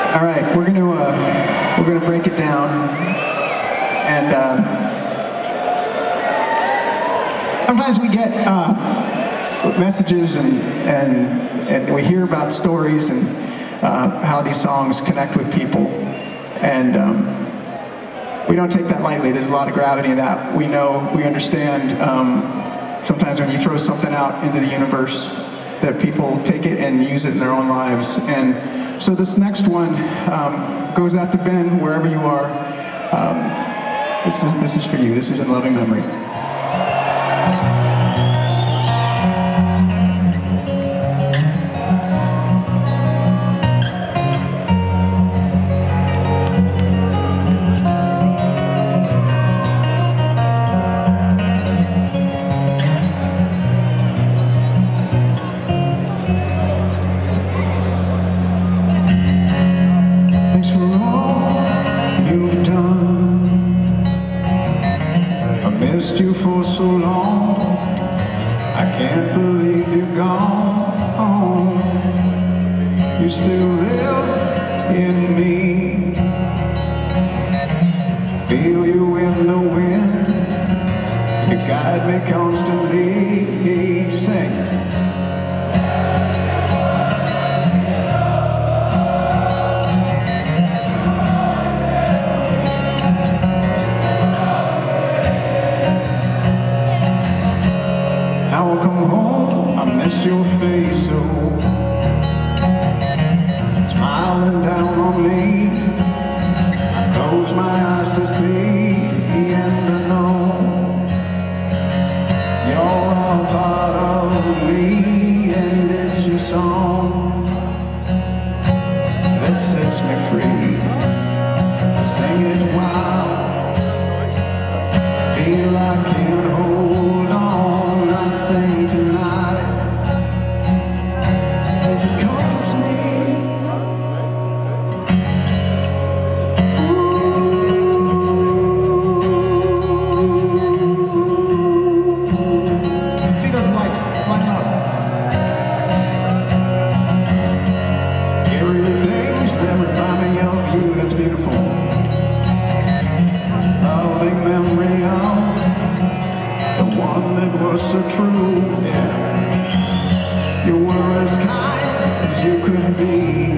All right, we're gonna break it down, and sometimes we get messages and we hear about stories and how these songs connect with people, and we don't take that lightly. There's a lot of gravity in that. We understand. Sometimes when you throw something out into the universe, that people take it and use it in their own lives. And so this next one goes out to Ben, wherever you are. This is for you. This is in loving memory. Thanks for all you've done. I missed you for so long. I can't believe you're gone. You still live in me. Feel you in the wind. You guide me constantly. Sing. Now I'll come home, I miss your face, so smiling down on me. I close my eyes to see, and I know you're all part of me, and it's your song that sets me free. I sing it while I feel I can't hold on. I sing tonight as it comforts me. See those lights lighting up. Carry the things that remind me of you. That's beautiful. Loving memory of the one that was so true, yeah. You were as kind as you could be.